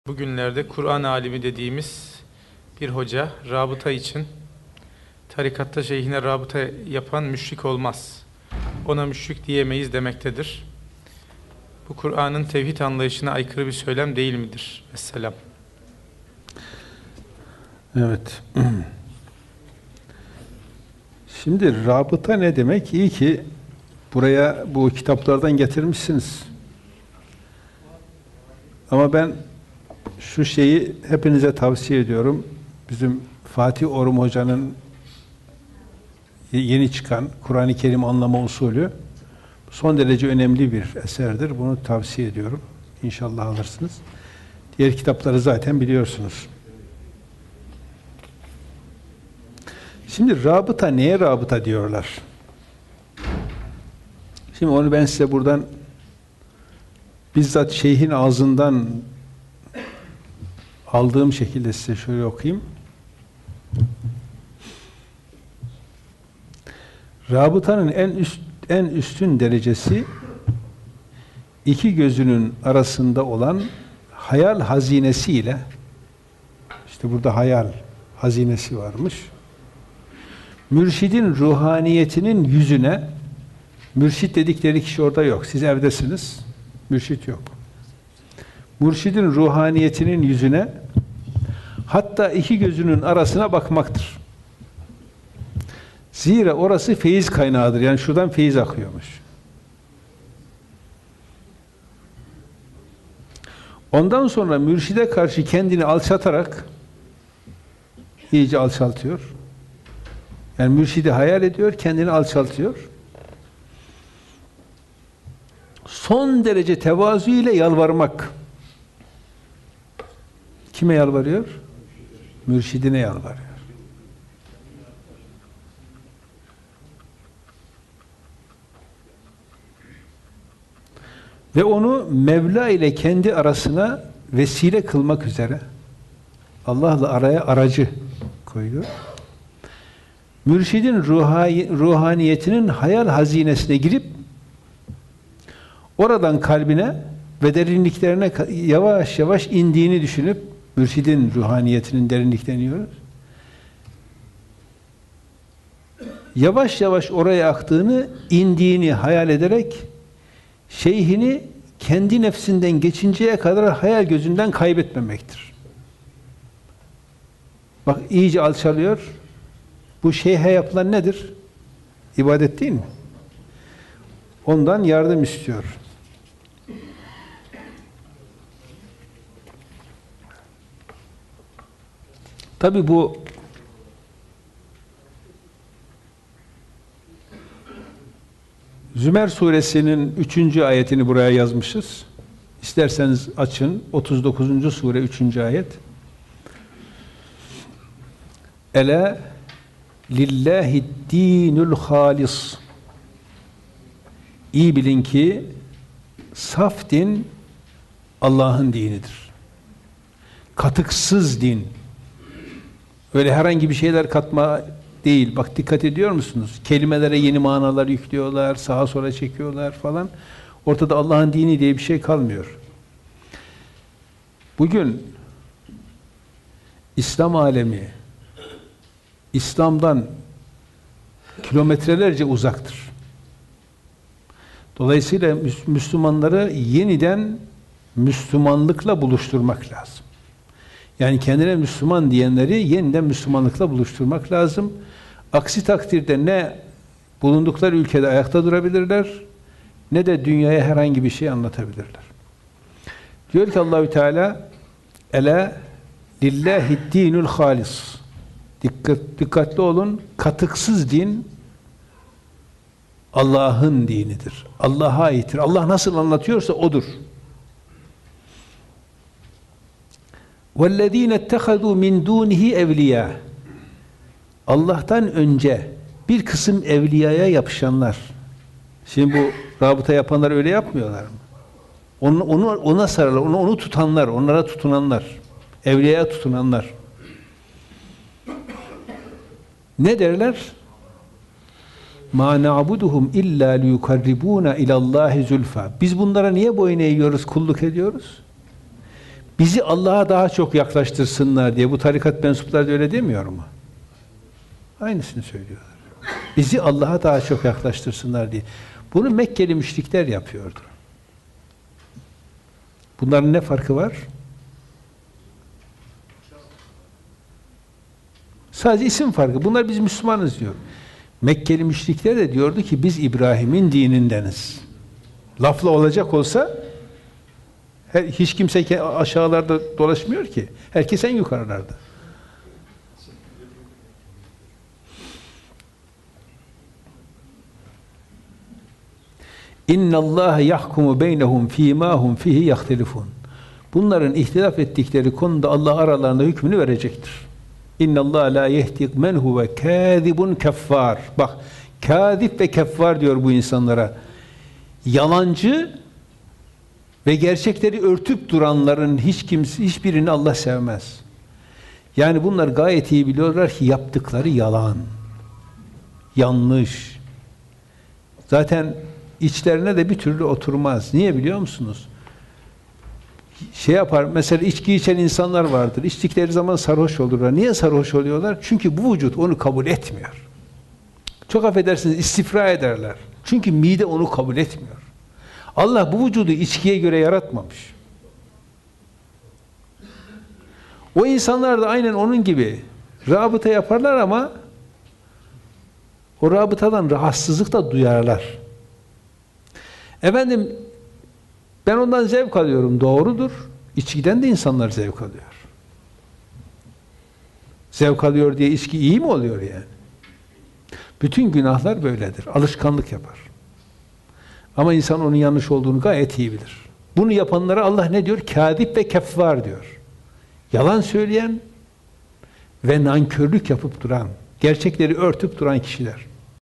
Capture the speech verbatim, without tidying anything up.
Bugünlerde Kur'an alimi dediğimiz bir hoca rabıta için tarikatta şeyhine rabıta yapan müşrik olmaz, ona müşrik diyemeyiz demektedir. Bu Kur'an'ın tevhid anlayışına aykırı bir söylem değil midir? Vesselam. Evet. Şimdi rabıta ne demek? İyi ki buraya bu kitaplardan getirmişsiniz. Ama ben şu şeyi hepinize tavsiye ediyorum. Bizim Fatih Orum Hoca'nın yeni çıkan Kur'an-ı Kerim anlama usulü son derece önemli bir eserdir. Bunu tavsiye ediyorum. İnşallah alırsınız. Diğer kitapları zaten biliyorsunuz. Şimdi rabıta, neye rabıta diyorlar? Şimdi onu ben size buradan bizzat şeyhin ağzından aldığım şekilde size şöyle okuyayım. Rabıtanın en üst, en üstün derecesi iki gözünün arasında olan hayal hazinesiyle, işte burada hayal hazinesi varmış, mürşidin ruhaniyetinin yüzüne, mürşid dedikleri kişi orada yok. Siz evdesiniz, mürşid yok. Mürşidin ruhaniyetinin yüzüne, hatta iki gözünün arasına bakmaktır. Zira orası feyiz kaynağıdır. Yani şuradan feyiz akıyormuş. Ondan sonra mürşide karşı kendini alçatarak iyice alçaltıyor. Yani mürşidi hayal ediyor, kendini alçaltıyor. Son derece tevazu ile yalvarmak. Kime yalvarıyor? Mürşidine yalvarıyor. Ve onu Mevla ile kendi arasına vesile kılmak üzere Allah'la araya aracı koyuyor. Mürşidin ruhaniyetinin hayal hazinesine girip oradan kalbine ve derinliklerine yavaş yavaş indiğini düşünüp, mürşidin ruhaniyetinin derinliklerini iniyoruz. Yavaş yavaş oraya aktığını, indiğini hayal ederek şeyhini kendi nefsinden geçinceye kadar hayal gözünden kaybetmemektir. Bak iyice alçalıyor. Bu şeyhe yapılan nedir? İbadet değil mi? Ondan yardım istiyor. Tabi bu Zümer suresinin üçüncü ayetini buraya yazmışız. İsterseniz açın. otuz dokuzuncu sure üçüncü ayet. Ela lillahi dinul halis. İyi bilin ki saf din Allah'ın dinidir. Katıksız din. Öyle herhangi bir şeyler katma değil. Bak dikkat ediyor musunuz? Kelimelere yeni manalar yüklüyorlar, sağa sola çekiyorlar falan. Ortada Allah'ın dini diye bir şey kalmıyor. Bugün İslam alemi İslam'dan kilometrelerce uzaktır. Dolayısıyla Müslümanları yeniden Müslümanlıkla buluşturmak lazım. Yani kendine Müslüman diyenleri yeniden Müslümanlıkla buluşturmak lazım. Aksi takdirde ne bulundukları ülkede ayakta durabilirler, ne de dünyaya herhangi bir şey anlatabilirler. Diyor ki Allahü Teala, Ela lillahi dinul halis. Dikkat, dikkatli olun, katıksız din Allah'ın dinidir. Allah'a aittir. Allah nasıl anlatıyorsa odur. وَالَّذ۪ينَ اتَّخَذُوا مِنْ دُونِهِ اَوْلِيَا. Allah'tan önce bir kısım evliyaya yapışanlar. Şimdi bu rabıta yapanlar öyle yapmıyorlar mı? Onu, onu, ona sarılar, onu, onu tutanlar, onlara tutunanlar, evliyaya tutunanlar. Ne derler? مَا نَعْبُدُهُمْ اِلَّا لِيُكَرِّبُونَ اِلَى اللّٰهِ زُلْفَى. Biz bunlara niye boyun eğiyoruz, kulluk ediyoruz? bizi Allah'a daha çok yaklaştırsınlar diye bu tarikat mensupları da öyle demiyor mu? Aynısını söylüyorlar. Bizi Allah'a daha çok yaklaştırsınlar diye. Bunu Mekkeli müşrikler yapıyordu. Bunların ne farkı var? Sadece isim farkı. Bunlar biz Müslümanız diyor. Mekkeli müşrikler de diyordu ki biz İbrahim'in dinindeniz. Lafla olacak olsa her, hiç kimse aşağılarda dolaşmıyor ki. Herkes en yukarılarda. İnna Allah yahkumu beynehum fîmâ hum fihi yahtelifun. Bunların ihtilaf ettikleri konuda Allah aralarında hükmünü verecektir. İnna Allah la yehdi men huve kâzibun keffâr. Bak, kâzib ve keffâr diyor bu insanlara. Yalancı ve gerçekleri örtüp duranların hiç kimse, hiçbirini Allah sevmez. Yani bunlar gayet iyi biliyorlar ki yaptıkları yalan. Yanlış. Zaten içlerine de bir türlü oturmaz. Niye biliyor musunuz? Şey yapar, mesela içki içen insanlar vardır. İçtikleri zaman sarhoş olurlar. Niye sarhoş oluyorlar? Çünkü bu vücut onu kabul etmiyor. Çok affedersiniz, istifra ederler. Çünkü mide onu kabul etmiyor. Allah bu vücudu içkiye göre yaratmamış. O insanlar da aynen onun gibi rabıta yaparlar ama o rabıtadan rahatsızlık da duyarlar. Efendim, ben ondan zevk alıyorum, doğrudur. İçkiden de insanlar zevk alıyor. Zevk alıyor diye içki iyi mi oluyor yani? Bütün günahlar böyledir. Alışkanlık yapar. Ama insan onun yanlış olduğunu gayet iyi bilir. Bunu yapanlara Allah ne diyor? Kâzib ve keffâr diyor. Yalan söyleyen ve nankörlük yapıp duran, gerçekleri örtüp duran kişiler.